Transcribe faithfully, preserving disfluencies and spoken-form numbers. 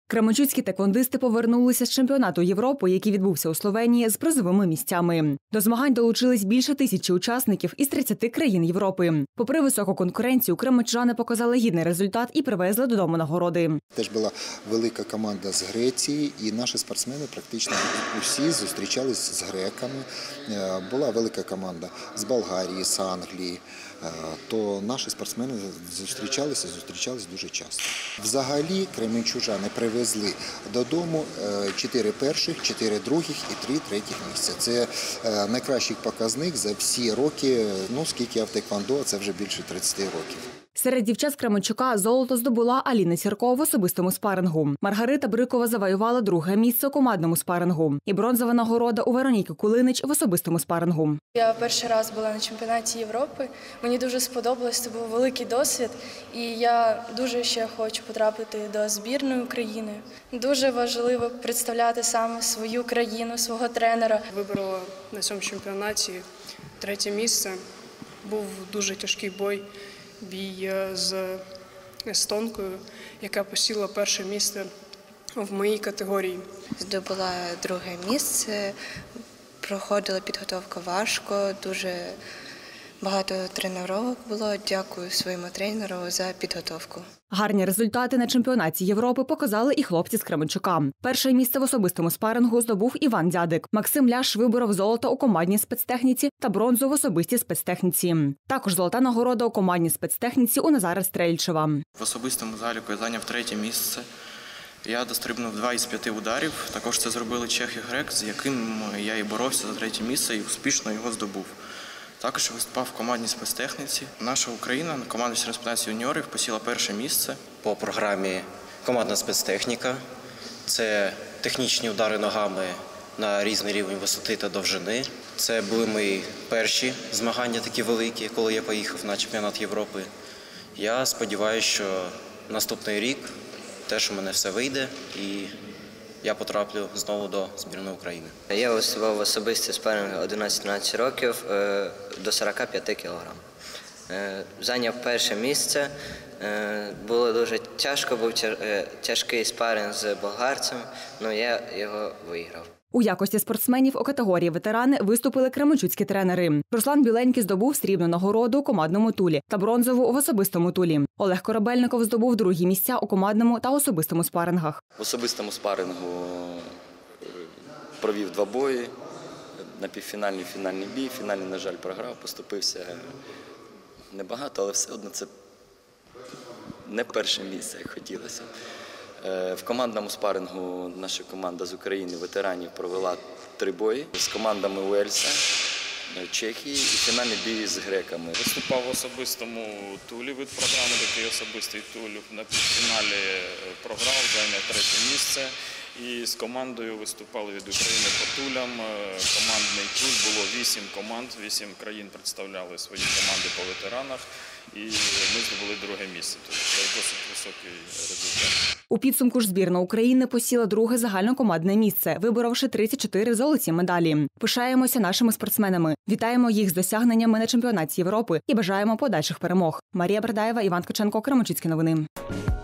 Кременчуцькі теквондисти повернулися з чемпіонату Європи, який відбувся у Словенії, з призовими місцями. До змагань долучились більше тисячі учасників із тридцяти країн Європи. Попри високу конкуренцію, кременчужани показали гідний результат і привезли додому нагороди. Теж була велика команда з Греції, і наші спортсмени практично усі зустрічались з греками. Була велика команда з Болгарії, з Англії. То наші спортсмени зустрічалися, зустрічались дуже часто. Взагалі кременчужани привезли додому чотири перших, чотири других і три третіх місця. Це найкращий показник за всі роки, ну скільки я в теквондо, це вже більше тридцяти років. Серед дівчат з Кременчука золото здобула Аліна Сірко в особистому спарингу. Маргарита Брикова завоювала друге місце у командному спарингу. І бронзова нагорода у Вероніки Кулинич в особистому спарингу. Я перший раз була на чемпіонаті Європи. Мені дуже сподобалось, це був великий досвід. І я дуже ще хочу потрапити до збірної України. Дуже важливо представляти саме свою країну, свого тренера. Вибрала на цьому чемпіонаті третє місце. Був дуже тяжкий бой. Бій з естонкою, яка посіла перше місце в моїй категорії. Здобула друге місце, проходила підготовку важко, дуже багато тренувань було. Дякую своєму тренеру за підготовку. Гарні результати на чемпіонаті Європи показали і хлопці з Кременчука. Перше місце в особистому спарингу здобув Іван Дядик. Максим Ляш виборов золото у командній спецтехніці та бронзу в особистій спецтехніці. Також золота нагорода у командній спецтехніці у Назара Стрельчева. В особистому заліку я зайняв третє місце. Я дострибнув два із п'яти ударів. Також це зробили чех і грек, з яким я і боровся за третє місце і успішно його здобув. Також виступав в командній спецтехніці. Наша Україна на команді спецтехніці юніорів посіла перше місце. По програмі командна спецтехніка. Це технічні удари ногами на різний рівень висоти та довжини. Це були мої перші змагання такі великі, коли я поїхав на чемпіонат Європи. Я сподіваюся, що наступний рік теж у мене все вийде і я потраплю знову до збірної України. Я виступав в особисті спаринги одинадцять-дванадцять років до сорока п'яти кілограм. Зайняв перше місце. Було дуже тяжко, був тяжкий спаринг з болгарцем, але я його виграв. У якості спортсменів у категорії ветерани виступили кременчуцькі тренери. Руслан Біленький здобув срібну нагороду у командному тулі та бронзову в особистому тулі. Олег Корабельников здобув другі місця у командному та особистому спарингах. В особистому спарингу провів два бої, на півфінальний фінальний бій. Фінальний, на жаль, програв, поступився небагато, але все одно це не перше місце, як хотілося. В командному спарингу наша команда з України, ветеранів, провела три бої з командами Уельса, Чехії і фінальний бій з греками. Виступав в особистому тулі, вид програми, такий особистий туль. На півфіналі програв, зайняв третє місце. І з командою виступали від України по тулям. Командний туль, було вісім команд, вісім країн представляли свої команди по ветеранах. І ми здобули друге місце. Тобто це досить високий результат. У підсумку ж збірна України посіла друге загальнокомандне місце, виборовши тридцять чотири золоті медалі. Пишаємося нашими спортсменами. Вітаємо їх з досягненнями на чемпіонаті Європи і бажаємо подальших перемог. Марія Бердаєва, Іван Ткаченко, Кременчуцькі новини.